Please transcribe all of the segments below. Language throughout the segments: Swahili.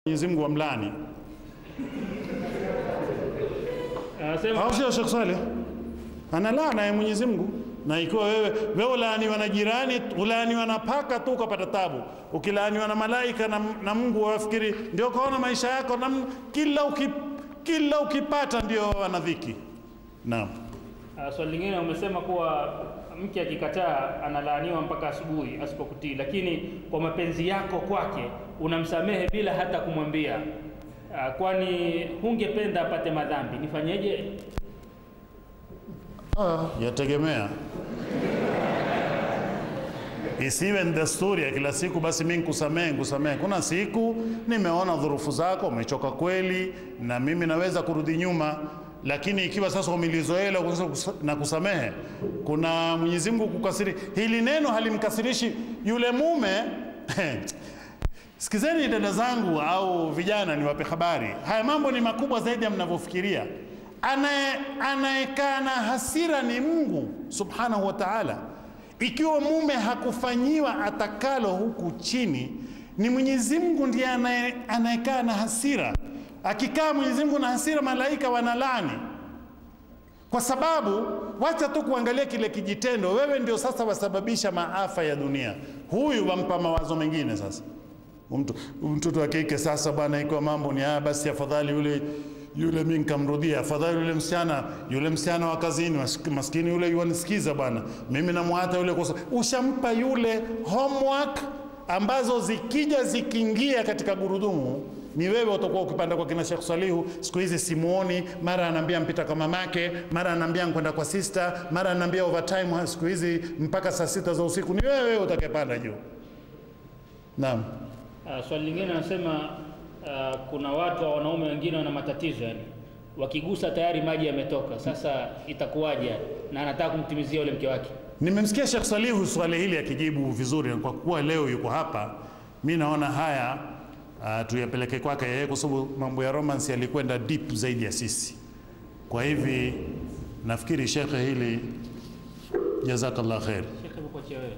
Mwenyezi Mungu amlani. Au sio Sheikh Saleh? Ana laana ya Mwenyezi Mungu. Na ikiwa wewe ulaaniwa na jirani, ulaaniwa na paka tu ukapata tabu. Ukilaaniwa na malaika na Mungu wafikiri ndio kaona maisha yako na kila ukipata ndio anadhiki. Naam. Swali lingine umesema kuwa mke akikataa analaaniwa mpaka asubuhi asipokutii, lakini kwa mapenzi yako kwake unamsamehe bila hata kumwambia. Kwani hungependa apate madhambi, nifanyeje? Yategemea. Isiwe desturi ya kila siku basi mimi nikusamehe. Kuna siku nimeona dhurufu zako umechoka kweli na mimi naweza kurudi nyuma, lakini ikiwa sasa umelizoea na kusamehe, kuna Mwenyezi Mungu kukasiri. Hili neno halimkasirishi yule mume. Sikizeni dada zangu au vijana, niwape habari. Haya mambo ni makubwa zaidi ya mnavyofikiria. Anayekaa na hasira ni Mungu Subhanahu wa Ta'ala. Ikiwa mume hakufanyiwa atakalo huku chini, ni Mwenyezi Mungu ndiye anayekaa na hasira. Akikaa Mwenyezi Mungu na hasira, malaika wanalani. Kwa sababu wacha tu kuangalia kile kijitendo, wewe ndio sasa wasababisha maafa ya dunia. Huyu wampa mawazo mengine sasa. Mtoto wa kike sasa bwana, ikiwa mambo ni basi afadhali yule mimi nikamrudia, afadhali yule msichana wa kazini maskini yule yuanisikiza bwana, mimi namwata yule kosa. Ushampa yule homework ambazo zikiingia katika gurudumu ni wewe utakuwa ukipanda kwa kina Sheikh Salihu. Siku hizi simuoni, mara ananiambia mpita kwa mamake, mara ananiambia kwenda kwa sister, mara ananiambia overtime siku hizi mpaka saa 6 za usiku. Ni wewe utakayepanda juu. Naam. Swali lingine anasema kuna watu wa wanaume wengine wana matatizo, yani wakigusa tayari maji yametoka. Sasa itakuwaje? Na anataka kumtimizia yule mke wake. Nimemsikia Sheikh Salihu swali hili akijibu vizuri, kwa kuwa leo yuko hapa, mimi naona haya tuyapeleke kwake yeye, kwa sababu mambo ya romance yalikwenda deep zaidi ya sisi. Kwa hivi nafikiri Sheikh hili, jazakallah khair. Sheikh mkoachia wewe.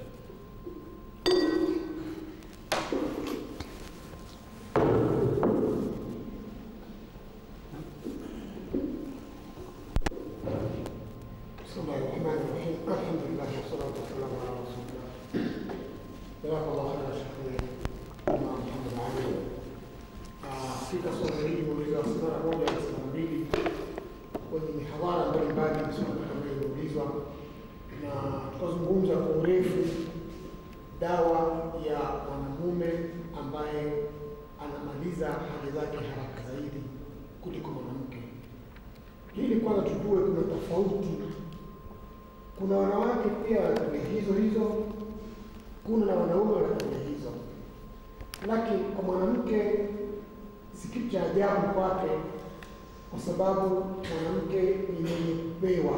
kwenye mihadhara mbalimbali kama ilivyoulizwa, na tukazungumza kwa urefu dawa ya mwanamume ambaye anamaliza haja zake haraka zaidi kuliko mwanamke. Hili kwanza tujue kuna tofauti. Kuna wanawake pia wana tabia hizo, kuna na wanaume wana tabia hizo. Lakini kwa mwanamke si kitu cha ajabu kwake, kwa sababu mwanamke ni mwenye kupewa,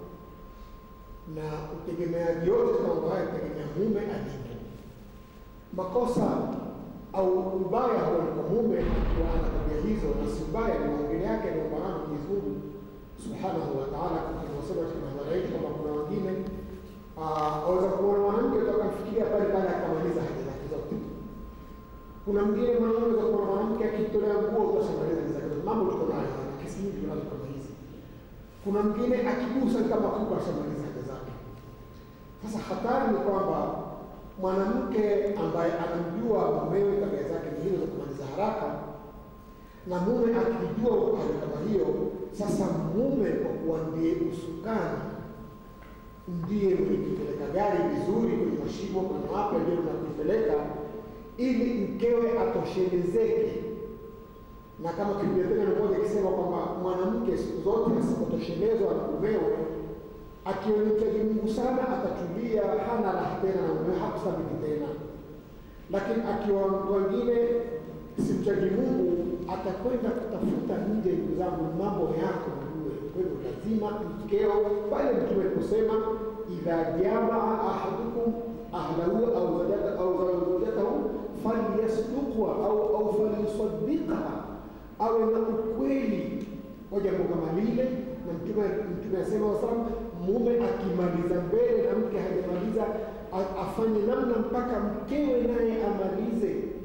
na utegemeaji yote mambo haya kutegemea mume alivyo. Makosa au ubaya huwa kwa mume akiwa ana tabia hizo, na si ubaya ni maongezi yake na Bwana Mwenyezi Mungu Subhanahu wa Ta'ala, kama tunasema katika hadhara hii, kama kuna wengine waweza kuona mwanamke atakamfikiria pale akamaliza haja zake zote. Kuna mwingine mwanaume anaweza kuona mwanamke akitolea nguo utashamaliza haja zake zote. Mambo tuko nayo kesi nyingi tunazo kama hizi. Kuna mwingine akigusa kama kuku ashamaliza haja zake. Sasa hatari ni kwamba mwanamke ambaye anamjua mumewe tabia zake ni hizo za kumaliza haraka, na mume akijua hali kama hiyo, sasa mume kwa kuwa ndiye usukani, ndiye mwenye kupeleka gari vizuri kwenye mashimo, kwenye wapi ndio unakupeleka, ili mkewe atoshelezeke. Na kama Biblia moja ikisema kwamba mwanamke siku zote asipotoshelezwa na mumewe, akionyesha Mungu sana atatulia, hana raha tena na mumewe, hakusabiti tena. Lakini akiwa wengine simchaji Mungu, atakwenda kutafuta nje. Ndugu zangu, mambo yako mjue. Kwa hivyo lazima mkeo, pale Mtume kusema idha jamaa ahadukum ahlahu au zawjatahu falyasduqha au falyusaddiqha, awe na ukweli wa jambo kama lile. Na Mtume asema wasallam, mume akimaliza mbele na mke hajamaliza, afanye namna mpaka mkewe naye amalize.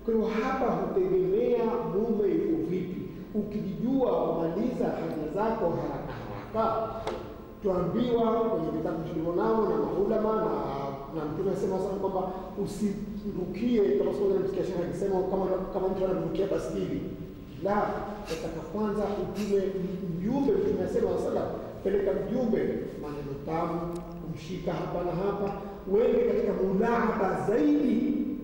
Kwa hiyo hapa hutegemea mume yuko vipi. Ukijijua kumaliza haja zako haraka haraka, tuambiwa kwenye vitabu tulivonao na maulama na Mtume anasema sana kwamba usirukie, kama sasa tunamsikia Sheikh akisema kama mtu anarukia baskeli. La, nataka kwanza utume mjumbe. Mtume anasema sala, peleka mjumbe, maneno tamu, kumshika hapa na hapa, uende katika mulahaba zaidi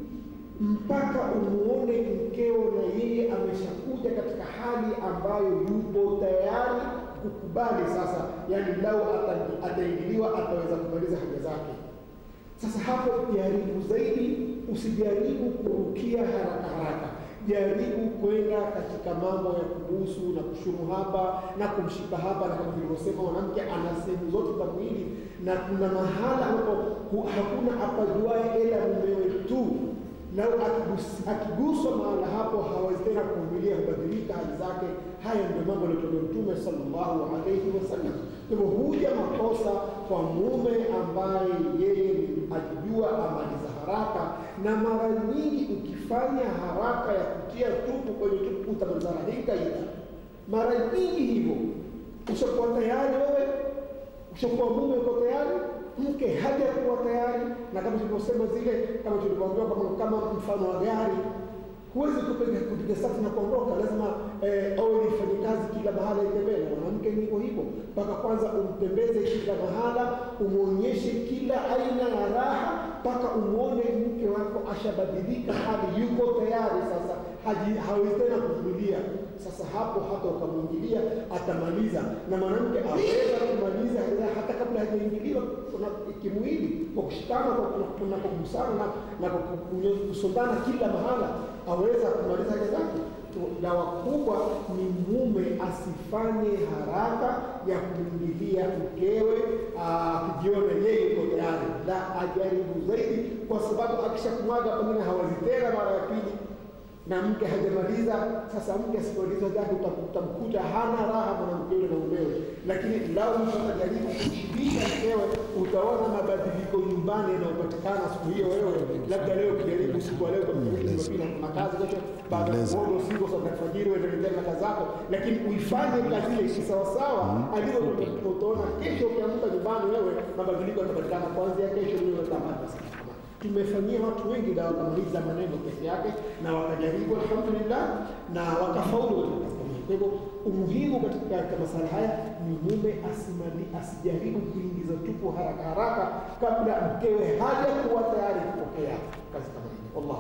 mpaka umuone mkeo na yeye ameshakuja katika hali ambayo yupo tayari kukubali sasa, yani lau ataingiliwa ataweza kumaliza haja zake. Sasa hapo jaribu zaidi, usijaribu kurukia haraka haraka. Jaribu kwenda katika mambo ya kubusu na kushumu hapa na kumshika hapa, na kama nilivyosema mwanamke ana sehemu zote za mwili, na kuna mahala hapo hakuna apajuaye ila mumewe tu. Lau akiguswa mahala hapo hawezi tena kuvumilia, kubadilika hali zake. Haya ndio mambo aliyotoa Mtume sallallahu alayhi wasallam. Kwa hivyo huja makosa kwa mume ambaye yeye ajijua amaliza haraka, na mara nyingi ukifanya haraka ya kutia tupu kwenye tupu utamaliza haraka hiyo. Mara nyingi hivyo ushakuwa tayari wewe, ushakuwa mume uko tayari, mke haja kuwa tayari, na kama tulivyosema zile, kama tulivyoambiwa kama mfano wa gari, huwezi kupiga start na kuondoka, lazima au ifanye kazi kila mahala itembee. Mwanamke ni hivyo, mpaka kwanza umtembeze kila mahala, umuonyeshe kila aina ya raha, mpaka umuone mke wako ashabadilika, hali yuko tayari sasa, hawezi tena kuvumilia. Sasa hapo hata ukamwingilia atamaliza, na mwanamke aweza kumaliza hata kabla hajaingiliwa kimwili, kwa kushikana, kwa kugusana na kusondana kila mahala, aweza kumaliza haja zake. Dawa kubwa ni mume asifanye haraka ya kumwingilia mkewe akijiona yeye yuko tayari, la ajaribu zaidi, kwa sababu akishakumwaga pengine hawezi tena mara ya pili na mke hajamaliza. Sasa mke asipomaliza zake utamkuta hana raha mwanamke yule na mumewe, lakini lau mtu atajaribu kushibisha mkewe, utaona mabadiliko nyumbani yanayopatikana siku hiyo. Wewe labda leo kijaribu siku leo kwa Jumapili na kazi zote, baada ya kuoga usiku saa alfajiri uendelee na kazi zako, lakini uifanye kazi ile sawa sawa alivyo. Utaona kesho ukiamka nyumbani wewe mabadiliko yatapatikana kuanzia kesho. Wewe utamaliza. Tumefanyia watu wengi dawa kamaliza maneno peke yake, na wakajaribu alhamdulillah na wakafaulu. Kwa hivyo umuhimu katika masala haya ni mume asijaribu kuingiza tupu haraka haraka kabla mkewe haja kuwa tayari kupokea kazi kama hiyo. Allah.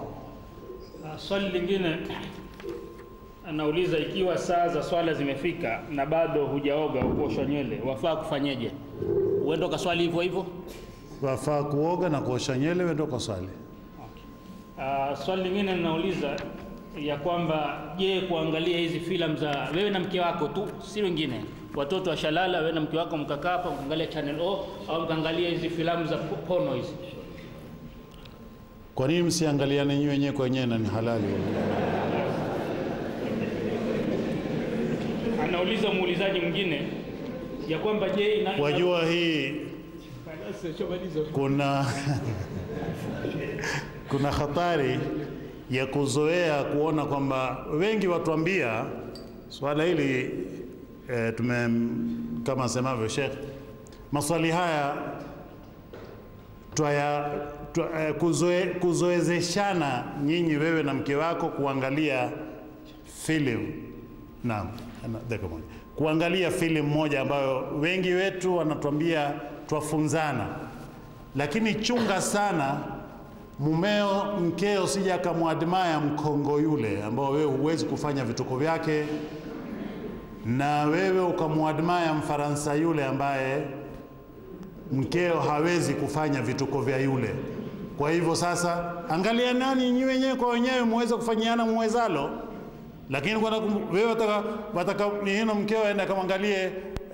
Swali lingine anauliza, ikiwa saa za swala zimefika na bado hujaoga au kuosha nywele, wafaa kufanyeje? Uende ukaswali hivyo hivyo? Wafaa kuoga na kuosha nywele wende kwa swali. Okay. Swali lingine ninauliza ya kwamba, je, kuangalia hizi filamu za wewe na mke wako tu, si wengine, watoto washalala, wewe na mke wako mkakaa hapa mkaangalia channel O au mkaangalia hizi filamu za porno hizi, kwa nini msiangaliane nyinyi wenyewe kwa wenyewe na ni halali? Anauliza muulizaji mwingine ya kwamba, je, wajua hii kuna hatari ya kuzoea kuona kwamba wengi watuambia swala hili kama semavyo Sheikh, maswali haya kuzoezeshana nyinyi wewe na mke wako kuangalia filamu. Naam, kuangalia filamu moja ambayo wengi wetu wanatuambia twafunzana, lakini chunga sana mkeo sija akamwadmaya mkongo yule ambao wewe huwezi kufanya vituko vyake, na wewe ukamwadmaya Mfaransa yule ambaye mkeo hawezi kufanya vituko vya yule. Kwa hivyo sasa angalia nani nyinyi wenyewe kwa wenyewe muweze kufanyiana muwezalo, lakini kwa wewe wataka nino mkeo aende akamwangalie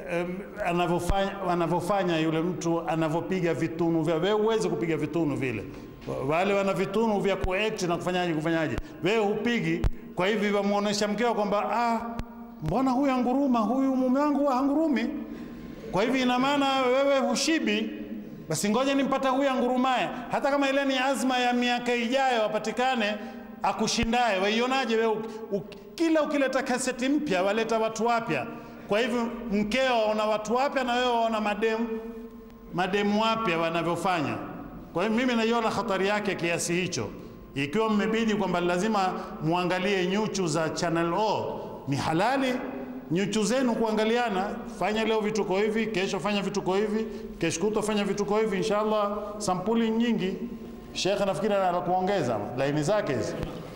anavyofanya yule mtu anavyopiga vitunu vya wewe huwezi kupiga vitunu vile. Wale wana vitunu vya kuact na kufanyaje, wewe hupigi. Kwa hivyo wamuonesha mkeo kwamba mbona huyu anguruma, huyu mume wangu hangurumi, kwa hivyo ina maana wewe hushibi, basi ngoja nimpata huyu angurumaye. Hata kama ile ni azma ya miaka ijayo apatikane akushindaye. Waionaje wewe kila ukileta kaseti mpya waleta watu wapya? Kwa hivyo mkeo waona watu wapya na wewe waona mademu wapya wanavyofanya. Kwa hiyo mimi naiona hatari yake kiasi hicho. Ikiwa mmebidi kwamba lazima muangalie nyuchu za Channel O, ni halali nyuchu zenu kuangaliana. Fanya leo vituko hivi, kesho fanya vituko hivi, kesho kutwa fanya vituko hivi, inshallah sampuli nyingi. Sheikh nafikiri anataka kuongeza laini zake hizi.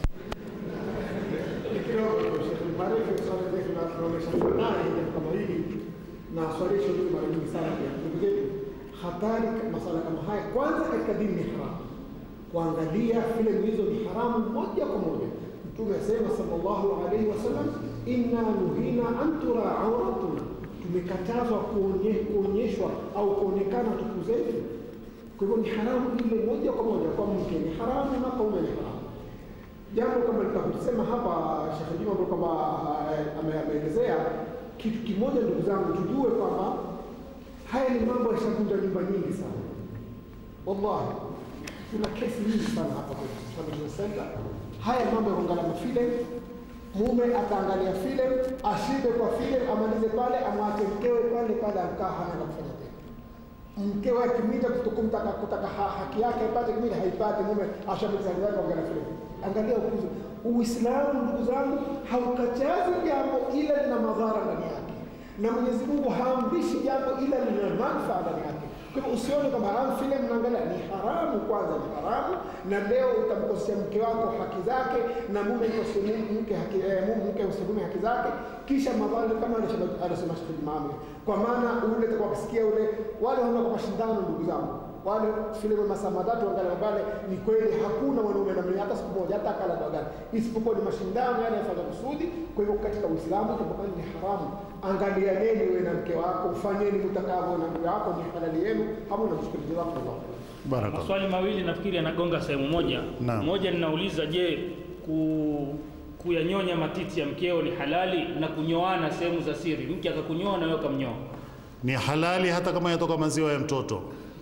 Na swali hili mara nyingi sana kwa ndugu zetu, hatari masala kama haya. Kwanza katika dini ni haramu kuangalia filamu hizo, ni haramu moja kwa moja. Mtume asema sallallahu alaihi wasallam, inna nuhina an tura auratuna, tumekatazwa kuonyeshwa au kuonekana tupu zetu. Kwa hivyo ni haramu ile moja kwa moja, kwa mke ni haramu na kwa mume ni haramu. Jambo kama nitakusema hapa Sheikh Juma kwamba ameelezea kitu kimoja, ndugu zangu, tujue kwamba haya ni mambo yashakuja nyumba nyingi sana. Wallahi kuna kesi nyingi sana hapa kwetu Family Center. Haya mambo ya kuangalia mafilm, mume ataangalia film, ashibe kwa film, amalize pale, amwache mkewe pale pale, akaa hana la kufanya tena. Mkewe akimita kutaka haki yake apate, kimita haipati, mume ashamaliza yake kuangalia film. Angalia ukuzo. Uislamu ndugu zangu haukatazi jambo ila lina madhara ndani yake, na Mwenyezi Mungu haamrishi jambo ila lina manufaa ndani yake. Kwa hivyo usione kama haramu filamu naangalia ni haramu. Kwanza ni haramu, na leo utamkosea mke wako haki zake, na mume mkosea mke haki mke usimume haki zake, kisha madhara kama anasema Sheikh Imam. Kwa maana ule kwa kusikia ule wale wana kwa mashindano ndugu zangu, wale filamu masaa matatu angalia pale, ni kweli hakuna wanaume na mwanamke hata siku moja hata kala bagani, isipokuwa ni mashindano yale yanafanya kusudi. Kwa hivyo katika Uislamu itakuwa ni haramu. Angalia neni wewe na mke wako, ufanyeni mtakavyo na mke wako, ni halali yenu, hamna mshikilizo wako. Baraka. Maswali mawili nafikiri yanagonga sehemu moja. Moja ninauliza, je, kuyanyonya matiti ya mkeo ni halali, na kunyoana sehemu za siri, mke akakunyoa na wewe ukamnyoa? Ni halali hata kama yatoka maziwa ya mtoto.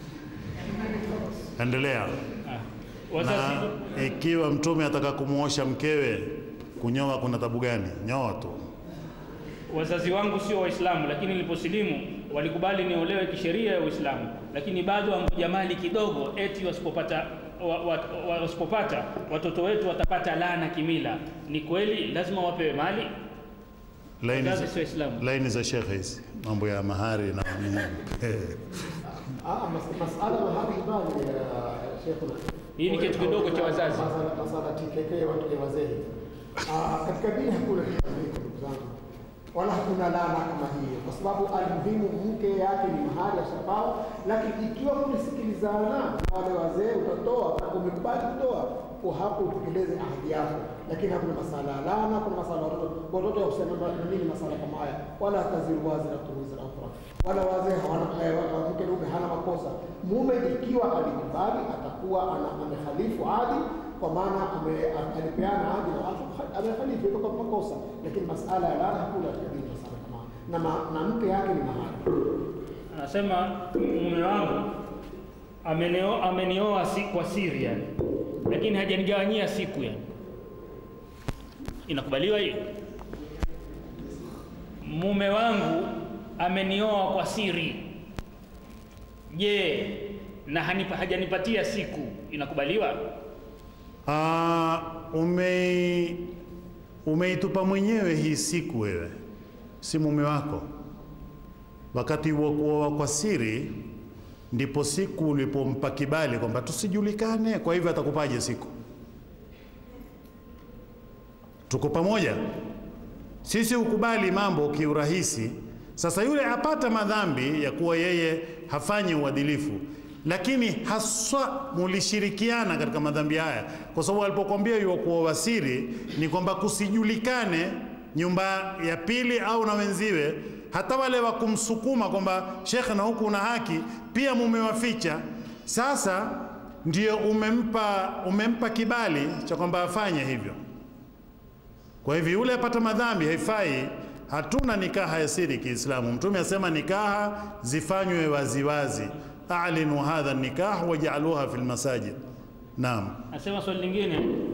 Endelea. Na ikiwa mtume ataka kumuosha mkewe, kunyoa kuna tabu gani? Nyoa tu. Wazazi wangu sio Waislamu, lakini niliposilimu walikubali niolewe kisheria ya Uislamu, lakini bado wangoja mali kidogo, eti wasipopata watoto wetu watapata laana kimila. Ni kweli lazima wapewe mali? Laini za Sheikh hizi mambo ya mahari na masala mahari bali ya Sheikh. Hii ni kitu kidogo cha wazazi. Masala tikeke watu ya wazee. Katika dini hakuna ndugu zangu, wala hakuna laana kama hiyo, kwa sababu almuhimu mke yake ni mahari ya shapao. Lakini ikiwa mlisikilizana na wale wazee utatoa na umekubali kutoa, kwa hapo utekeleze ahadi yako. Lakini hakuna masala laana, kuna masala watoto ya kusema nini masala kama haya, wala taziru wazira tuwizira ukhra, wala wazee hawana mke mume hana makosa. Mume ikiwa alikubali atakuwa amekhalifu ahadi, kwa maana alipeana ahadi na watu amekhalifu kwa makosa. Lakini masala ya laana hakuna katika dini sana kama na mke yake ni mahari. Anasema mume wangu amenioa kwa siri yani, lakini hajanigawanyia siku yani. Inakubaliwa hiyo? Mume wangu amenioa kwa siri, je, na hajanipatia siku, inakubaliwa? Umeitupa mwenyewe hii siku, wewe si mume wako. Wakati wa kuoa kwa siri ndipo siku ulipompa kibali kwamba tusijulikane, kwa hivyo atakupaje siku? Tuko pamoja? Sisi ukubali mambo kiurahisi. Sasa yule apata madhambi ya kuwa yeye hafanyi uadilifu, lakini haswa mulishirikiana katika madhambi haya, kwa sababu alipokuambia yuwa kuoa siri ni kwamba kusijulikane nyumba ya pili au na wenziwe, hata wale wa kumsukuma kwamba Sheikh na huku una haki pia mumewaficha. Sasa ndio umempa kibali cha kwamba afanye hivyo. Kwa hivyo yule apata madhambi, haifai. Hatuna nikaha ya siri Kiislamu. Mtume asema nikaha zifanywe waziwazi, a'linu hadha nikah waj'aluha fil masajid. Naam. Asema swali lingine,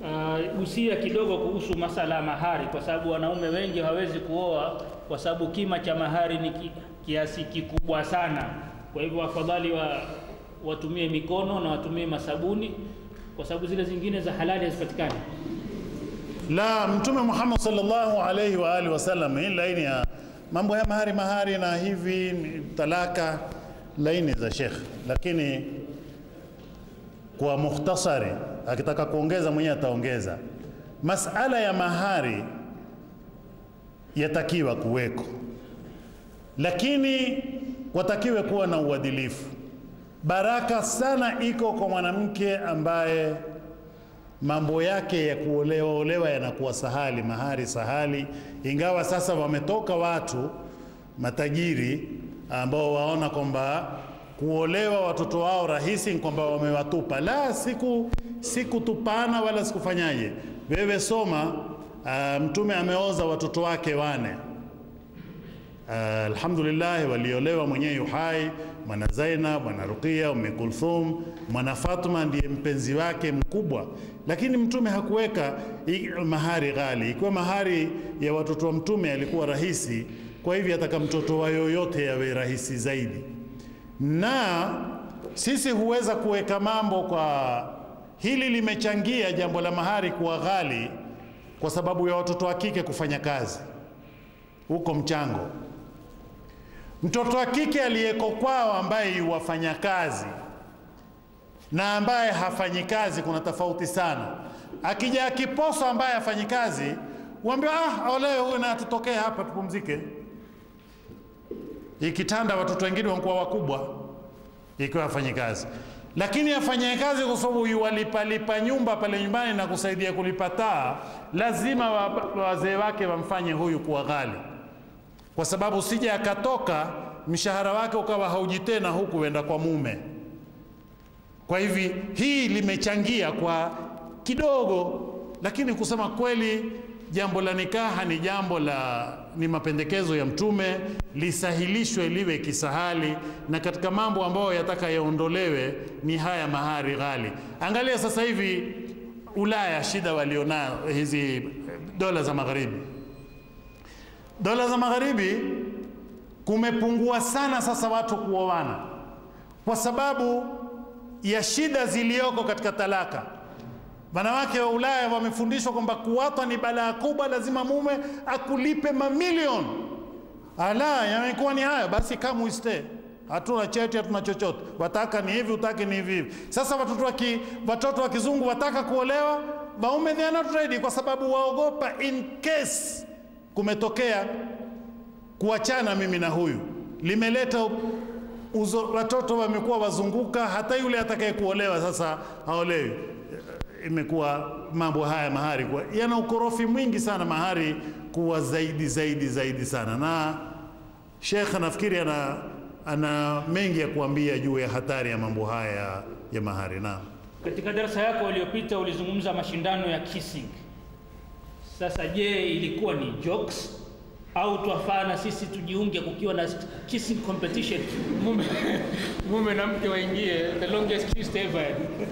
gusia kidogo kuhusu masala ya mahari, kwa sababu wanaume wengi hawezi kuoa kwa sababu kima cha mahari ni kiasi kikubwa sana. Kwa hivyo afadhali watumie mikono na watumie masabuni, kwa sababu zile zingine za halali hazipatikani. La, Mtume Muhammad sallallahu alaihi wa alihi wasallam, hii laini ya mambo ya mahari na hivi talaka, laini za Sheikh. Lakini kwa mukhtasari, akitaka kuongeza mwenyewe ataongeza. Masala ya mahari yatakiwa kuweko, lakini watakiwe kuwa na uadilifu. Baraka sana iko kwa mwanamke ambaye mambo yake ya kuolewa yanakuwa sahali, mahari sahali. Ingawa sasa wametoka watu matajiri ambao waona kwamba kuolewa watoto wao rahisi, kwamba wamewatupa. La, sikutupana wala sikufanyaje. Wewe soma, Mtume ameoza watoto wake 4. Alhamdulillah, waliolewa mwenyewe yuhai, mwana Zainab, mwana Ruqayya, Kulthum, mwana Fatuma ndiye mpenzi wake mkubwa. Lakini Mtume hakuweka mahari ghali. Ikiwa mahari ya watoto wa Mtume alikuwa rahisi, kwa hivyo ataka mtoto wa yoyote yawe rahisi zaidi. Na sisi huweza kuweka mambo kwa hili, limechangia jambo la mahari kuwa ghali kwa sababu ya watoto wa kike kufanya kazi huko mchango. Mtoto wa kike aliyeko kwao ambaye yuwafanya kazi na ambaye hafanyi kazi kuna tofauti sana. Akija akiposa ambaye hafanyi kazi, uambie ole huyu na tutokee hapa tupumzike. Ikitanda watoto wengine wanakuwa wakubwa ikiwa hafanyi kazi. Lakini afanye kazi kwa sababu yuwalipa nyumba pale nyumbani na kusaidia kulipa taa, lazima wazee wake wamfanye huyu kuwa ghali. Kwa sababu sija akatoka mshahara wake ukawa hauji tena huku wenda kwa mume. Kwa hivi hii limechangia kwa kidogo, lakini kusema kweli jambo la nikaha ni jambo ni mapendekezo ya Mtume, lisahilishwe liwe kisahali, na katika mambo ambayo yataka yaondolewe ni haya mahari ghali. Angalia sasa hivi Ulaya shida walionayo hizi dola za magharibi. Dola za magharibi kumepungua sana sasa watu kuoana kwa sababu ya shida zilioko katika talaka. Wanawake wa Ulaya wamefundishwa kwamba kuwata ni balaa kubwa, lazima mume akulipe mamilioni. Ala, yamekuwa ni hayo, basi kama uiste. Hatuna cheti, hatuna chochote. Wataka ni hivi, utaki ni hivi. Sasa watoto wa kizungu wataka kuolewa, waume they are not ready kwa sababu waogopa in case kumetokea kuachana mimi na huyu. Limeleta watoto wamekuwa wazunguka, hata yule atakaye kuolewa sasa haolewi. Imekuwa mambo haya mahari kwa yana ukorofi mwingi sana, mahari kuwa zaidi sana. Na Sheikh nafikiri ana mengi ya kuambia juu ya hatari ya mambo haya ya mahari. Na katika darasa yako iliyopita ulizungumza mashindano ya kissing. Sasa je, ilikuwa ni jokes au tuafana sisi tujiunge kukiwa na kissing competition, mume na mke waingie the longest kiss ever?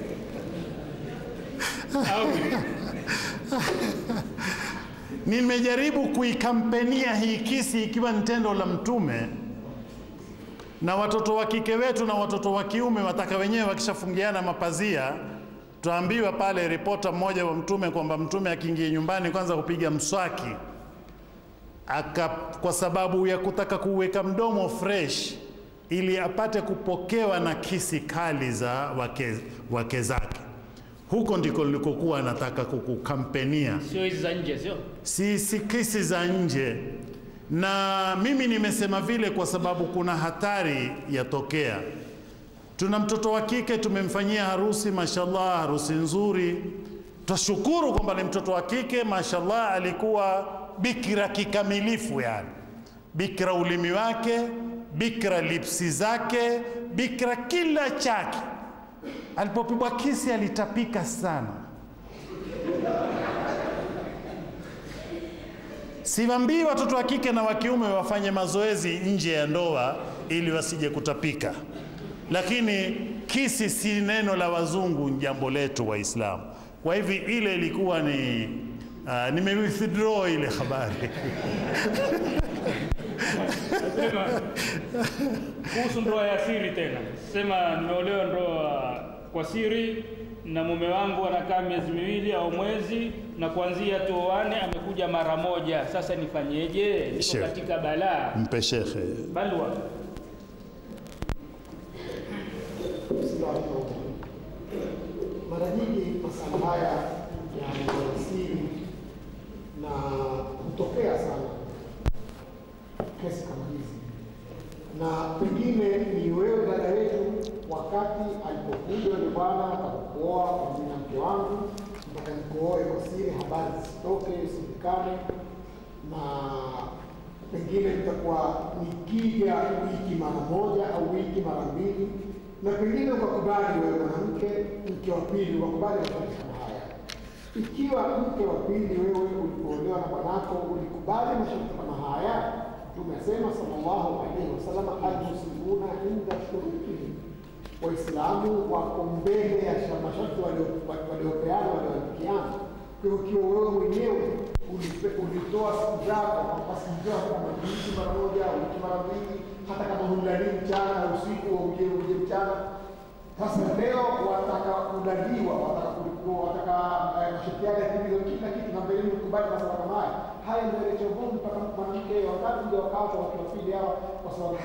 Nimejaribu kuikampenia hii kisi ikiwa ni tendo la Mtume, na watoto wa kike wetu na watoto wa kiume wataka wenyewe wakishafungiana mapazia, tuambiwa pale ripota mmoja wa Mtume kwamba Mtume akiingia nyumbani kwanza kupiga mswaki, kwa sababu ya kutaka kuweka mdomo fresh ili apate kupokewa na kisi kali za wake zake. Huko ndiko nilikokuwa nataka kukukampenia. Sio hizi za nje, sio? Si kisi za nje. Na mimi nimesema vile kwa sababu kuna hatari yatokea. Tuna mtoto wa kike tumemfanyia harusi, mashallah, harusi nzuri. Tashukuru kwamba ni mtoto wa kike, mashallah, alikuwa bikira kikamilifu yani. Bikira ulimi wake, bikira lipsi zake, bikira kila chake. Alipopigwa kisi alitapika sana. Siwaambii watoto wa kike na wa kiume wafanye mazoezi nje ya ndoa ili wasije kutapika. Lakini kisi si neno la wazungu, jambo letu Waislamu. Kwa hivi ile ilikuwa ni nime-withdraw ile habari. Kuhusu ndoa ya siri tena, sema nimeolewa ndoa kwa siri na mume wangu anakaa miezi miwili au mwezi, na kuanzia tuoane amekuja mara moja. Sasa nifanyeje? Niko katika balaa. Mpe shekhe balwa. Mara nyingi masala haya ya siri na kutokea sana kesi kama hizi, na pengine ni wewe dada yetu, wakati alipokuja yule bwana akakuoa kwa jina mke wangu, mpaka nikuoe kwa siri, habari zisitoke, isijulikane, na pengine itakuwa nikija wiki mara moja au wiki mara mbili, na pengine ukakubali wewe mwanamke, mke wa pili ukakubali masharti kama haya. Ikiwa mke wa pili wewe ulipoolewa na bwanako ulikubali masharti kama haya, tumesema sallallahu alaihi wasallam, al-muslimuna inda shurutihim, Waislamu wako mbele ya masharti waliopeana walioandikiana. Kwa hiyo wewe mwenyewe ulitoa siku zako, basi njoo kama wiki mara moja au wiki mara mbili, hata kama hulali mchana au usiku au uje mchana. Sasa leo wataka kudaliwa, wataka mashirikiano ya kila kitu, na mbele mkubali masala kama haya. Haya ndio yalichovuka mpaka mwanamke wakati ndio wakati wa kuwafili hawa kwa sababu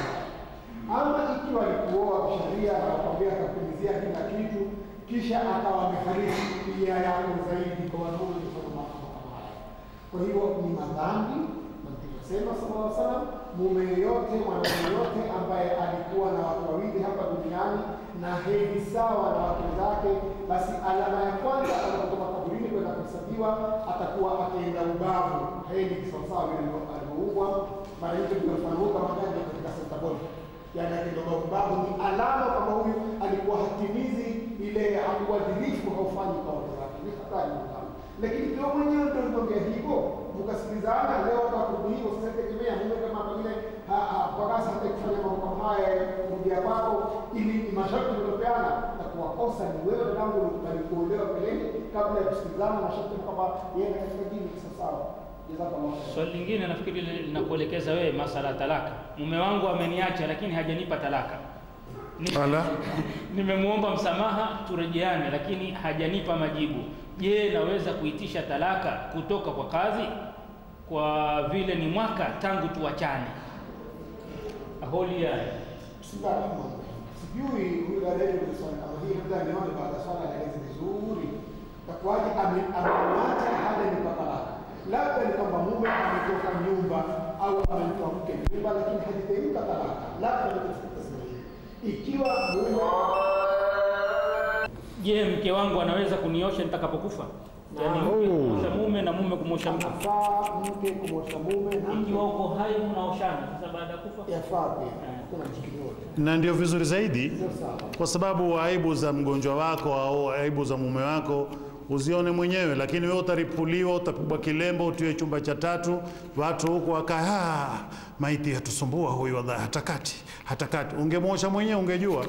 ama ikiwa alikuoa kisheria na akwambia akapimizia kila kitu, kisha akawa amefariki pia yako zaidi kwa wanaume kufanya mambo kama haya. Kwa hivyo ni madhambi, na tunasema sallallahu alaihi wasallam, mume yote, mwanamke yote ambaye alikuwa na watu wawili hapa duniani na hedhi sawa na wake zake, basi alama ya kwanza atakapotoka kaburini kwenda kuhesabiwa atakuwa akienda ubavu, hedhi sawasawa vile alivyoumbwa. Mara nyingi tunafahamu kama gani katika sentaboli, yani akienda ubavu ni alama kama huyu alikuwa hatimizi ile uadilifu haufanyi kwa wake zake, ni hatari. Lakini ndio mwenyewe ndio mtongea hivyo, mkasikilizana leo kwa kurudi hivyo. Sasa tegemea mume kama vile kwa kasi hata kufanya mambo kama haya kurudia kwako, ili masharti yaliyopeana na kuwakosa ni wewe ndio ulikuolewa mbeleni kabla ya kusikilizana masharti kama yeye katika dini sawa. Swali lingine nafikiri linakuelekeza wewe masala talaka. Mume wangu ameniacha lakini hajanipa talaka. Nimemuomba msamaha turejeane, lakini hajanipa majibu. Je, naweza kuitisha talaka kutoka kwa kadhi kwa vile ni mwaka tangu tuachane? Aholia sijui huyu dada yetu kwa swali kama hii, labda nione baada ya swala anaeleza vizuri takwaje amemwacha hadi nipa talaka. Labda ni kwamba mume ametoka nyumba au ametoka mke nyumba, lakini hajatemka talaka. Labda ni kusema ikiwa mume, je, mke wangu anaweza kuniosha nitakapokufa? Yaani kumosha mume na mume kumosha mke. Anafaa mke kumosha mume na ikiwa uko hai mnaoshana sasa baada ya kufa? Yafaa pia. Kuna mshikili wote. Na ndio vizuri zaidi, kwa sababu aibu za mgonjwa wako au aibu za mume wako uzione mwenyewe, lakini wewe utaripuliwa, utapigwa kilembo, utiwe chumba cha tatu, watu huko wakaa maiti hatusumbua huyu, wallahi hatakati. Ungemwosha mwenyewe ungejua.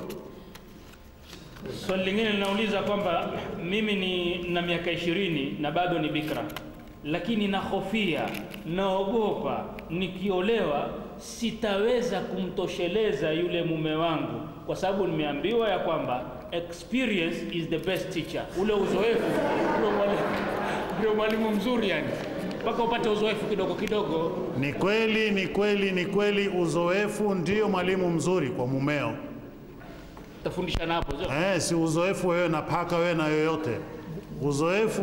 Swali lingine linauliza kwamba mimi na miaka 20 na bado ni bikra, lakini nahofia, naogopa nikiolewa sitaweza kumtosheleza yule mume wangu, kwa sababu nimeambiwa ya kwamba experience is the best teacher. Ule uzoefu ndio mwalimu mzuri, yani mpaka upate uzoefu kidogo kidogo. Ni kweli uzoefu ndio mwalimu mzuri kwa mumeo. Tafundishana hapo sio? Si uzoefu wewe na paka wewe na yoyote. Uzoefu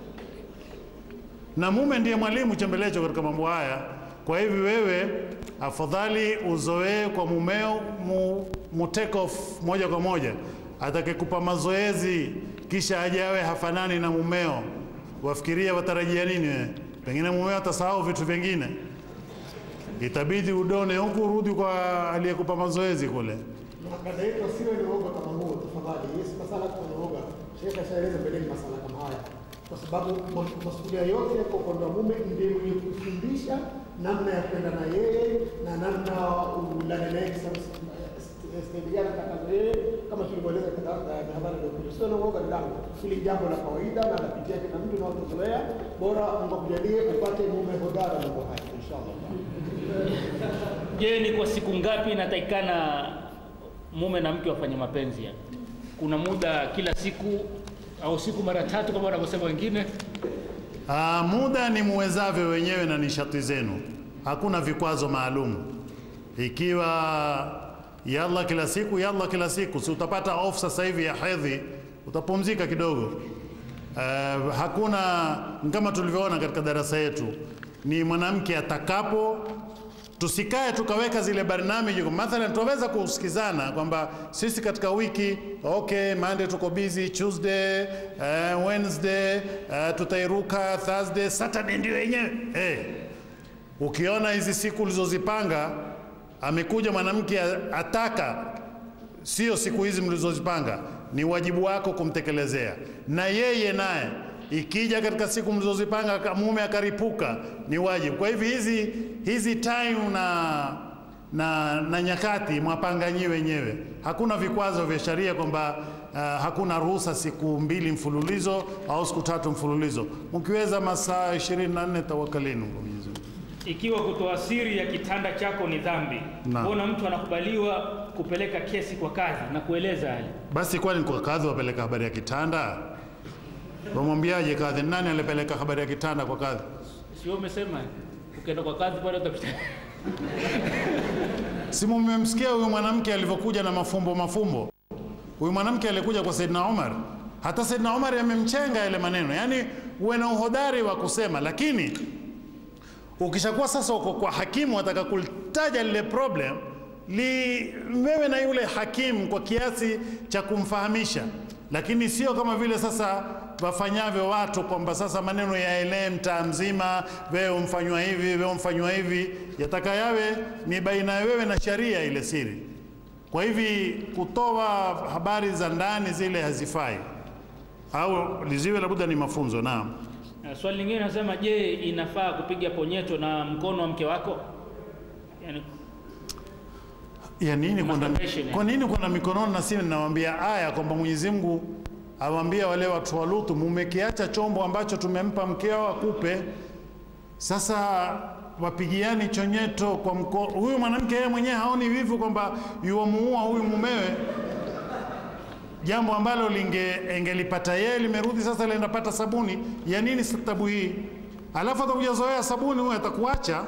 na mume ndiye mwalimu chembelecho katika mambo haya. Kwa hivi wewe afadhali uzoee kwa mumeo, mu take off moja kwa moja. Atakayekupa mazoezi kisha ajawe hafanani na mumeo, wafikiria watarajia nini wewe? Pengine mumeo atasahau vitu vingine, itabidi udone huku rudi kwa aliyekupa mazoezi kule. Dada yetu asiwe ni uoga kama huo tafadhali. Yes, masala kwa uoga. Sheikh ashaeleza mbeleni masala kama haya. Kwa sababu masuala yote yako kwa ndo mume ndiye mwenye kufundisha namna ya kwenda na yeye na namna ulale naye stendi gani atakazo yeye, kama tulivyoeleza katika habari ndio sio na uoga ndio hili jambo la kawaida na napitia kila mtu na kuzoea. Bora Mungu akujalie upate mume hodari na kwa haya inshallah. Je, ni kwa siku ngapi inatakikana mume na mke wafanye mapenzi? Kuna muda kila siku au siku mara 3 kama wanavyosema wengine? Muda ni muwezavyo wenyewe na nishati zenu. Hakuna vikwazo maalum. Ikiwa yalla kila siku, si utapata off sasa hivi ya hedhi, utapumzika kidogo. Hakuna, kama tulivyoona katika darasa yetu, ni mwanamke atakapo. Tusikae tukaweka zile barnamiji. Mathalan tunaweza kusikizana kwamba sisi katika wiki, okay, Monday tuko busy, Tuesday, Wednesday, tutairuka Thursday, Saturday ndio yenyewe. Ukiona hizi siku ulizozipanga, amekuja mwanamke ataka sio siku hizi mlizozipanga, ni wajibu wako kumtekelezea. Na yeye naye ikija katika siku mlizozipanga mume akaripuka, ni wajibu. Kwa hivyo hizi time na nyakati mwapanganyi wenyewe. Hakuna vikwazo vya sharia kwamba hakuna ruhusa siku 2 mfululizo au siku 3 mfululizo. Mkiweza masaa 24 tawakalini kwa Mwenyezi Mungu. Ikiwa kutoa siri ya kitanda chako ni dhambi, mbona mtu anakubaliwa kupeleka kesi kwa kadhi na kueleza hali? Basi kwani kwa kadhi wapeleka habari ya kitanda? Wamwambiaje kadhi? Nani alipeleka habari ya kitanda kwa kadhi? Sio umesema ukienda kwa kadhi pale utapita. Si mmemsikia huyu mwanamke alivyokuja na mafumbo? Huyu mwanamke alikuja kwa Saidna Umar. Hata Saidna Umar yamemchenga yale maneno. Yaani uwe na uhodari wa kusema, lakini ukishakuwa sasa uko kwa hakimu ataka kulitaja lile problem, wewe na yule hakimu kwa kiasi cha kumfahamisha. Lakini sio kama vile sasa wafanyavyo watu kwamba sasa maneno yaelee mtaa mzima, wewe umfanywa hivi, wewe umfanywa hivi. Yataka yawe ni baina wewe na sharia ile siri. Kwa hivi kutoa habari za ndani zile hazifai, au liziwe labda ni mafunzo. Naam. Swali lingine nasema, je, inafaa kupiga ponyeto na mkono wa mke wako? Kwa nini kuna mikononi? Na sisi ninawaambia aya kwamba Mwenyezi Mungu awaambia wale watu wa Lutu, mumekiacha chombo ambacho tumempa mkeo akupe, sasa wapigiani chonyeto kwa mkono. Huyu mwanamke yeye mwenyewe haoni wivu kwamba yuamuua huyu mumewe, jambo ambalo engelipata yeye limerudi sasa lenda pata sabuni. Ya nini sababu hii? Alafu atakuja zoea sabuni, huyu atakuacha,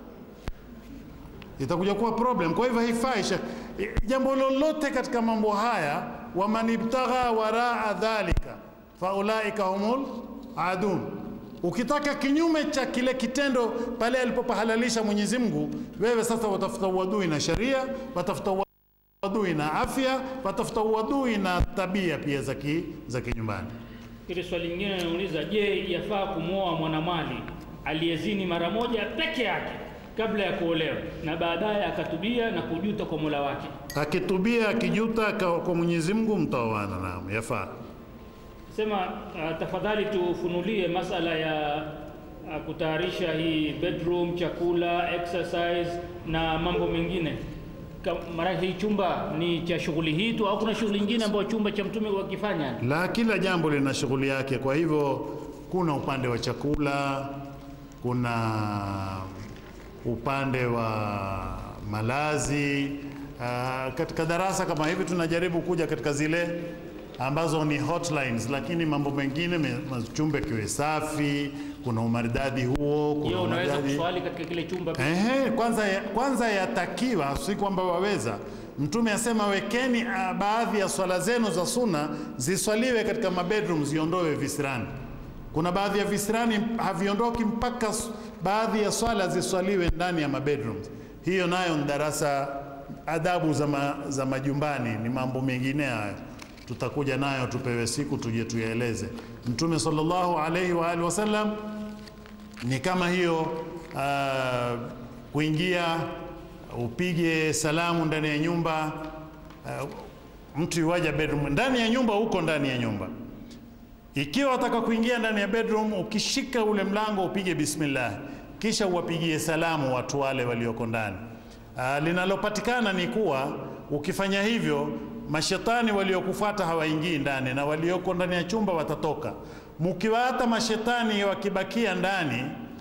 itakuja kuwa problem. Kwa hivyo haifai jambo lolote katika mambo haya. Wamanibtagha waraa dhalika faulaika humul adun. Ukitaka kinyume cha kile kitendo pale alipopahalalisha Mwenyezi Mungu, wewe sasa watafuta uadui na sharia, watafuta uadui na afya, watafuta uadui na tabia pia za kinyumbani. Ile swali lingine nauliza, je, yafaa kumwoa mwanamali aliyezini mara moja peke yake kabla ya kuolewa na baadaye akatubia na kujuta kwa Mola wake? Akitubia akijuta kwa Mwenyezi Mungu mtaoana. Naam, yafaa. Sema tafadhali tufunulie masala ya kutayarisha hii bedroom, chakula, exercise na mambo mengine. Mara hii chumba ni cha shughuli hii tu au kuna shughuli nyingine ambayo chumba cha Mtume wakifanya? La, kila jambo lina shughuli yake. Kwa hivyo kuna upande wa chakula, kuna upande wa malazi. Katika darasa kama hivi tunajaribu kuja katika zile ambazo ni hotlines, lakini mambo mengine chumba kiwe safi, kuna umaridadi huo, kuna unaweza kuswali katika kile chumba. Kwanza yatakiwa, si kwamba waweza. Mtume asema wekeni baadhi ya swala zenu za sunna ziswaliwe katika mabedroom, ziondoe visirani. Kuna baadhi ya visirani haviondoki mpaka baadhi ya swala ziswaliwe ndani ya mabedrooms. Hiyo nayo ni darasa adabu za majumbani, ni mambo mengine hayo tutakuja nayo, tupewe siku tuje tuyaeleze. Mtume sallallahu alayhi wa alihi wasallam ni kama hiyo, kuingia upige salamu ndani ya nyumba, mtu yuwaja bedroom ndani ya nyumba, huko ndani ya nyumba. Ikiwa wataka kuingia ndani ya bedroom, ukishika ule mlango upige bismillah, kisha uwapigie salamu watu wale walioko ndani. Linalopatikana ni kuwa Ukifanya hivyo, mashetani waliokufuata hawaingii ndani, na walioko ndani ya chumba watatoka. Mkiwaata mashetani wakibakia ndani,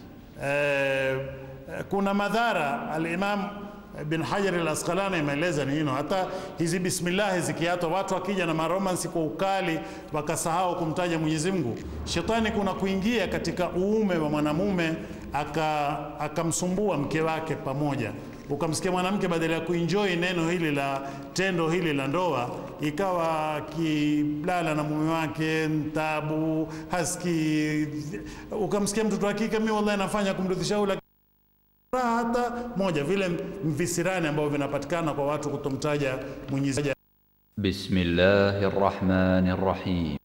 kuna madhara. Al-Imam Ibn Hajar al-Asqalani imeeleza ni hino. Hata hizi bismillah zikiatwa, watu wakija na maromansi kwa ukali wakasahau kumtaja Mwenyezi Mungu, shetani kuna kuingia katika uume wa mwanamume akamsumbua mke wake pamoja. Ukamsikia mwanamke badala ya kuenjoy neno hili la tendo hili la ndoa, ikawa kilala na mume wake tabu, haski. Ukamsikia mtoto wa kike, mimi wallahi nafanya kumridhisha ula hata moja, vile mvisirani ambao vinapatikana kwa watu kutomtaja Mwenyezi Mungu. Bismillahir Rahmanir Rahim.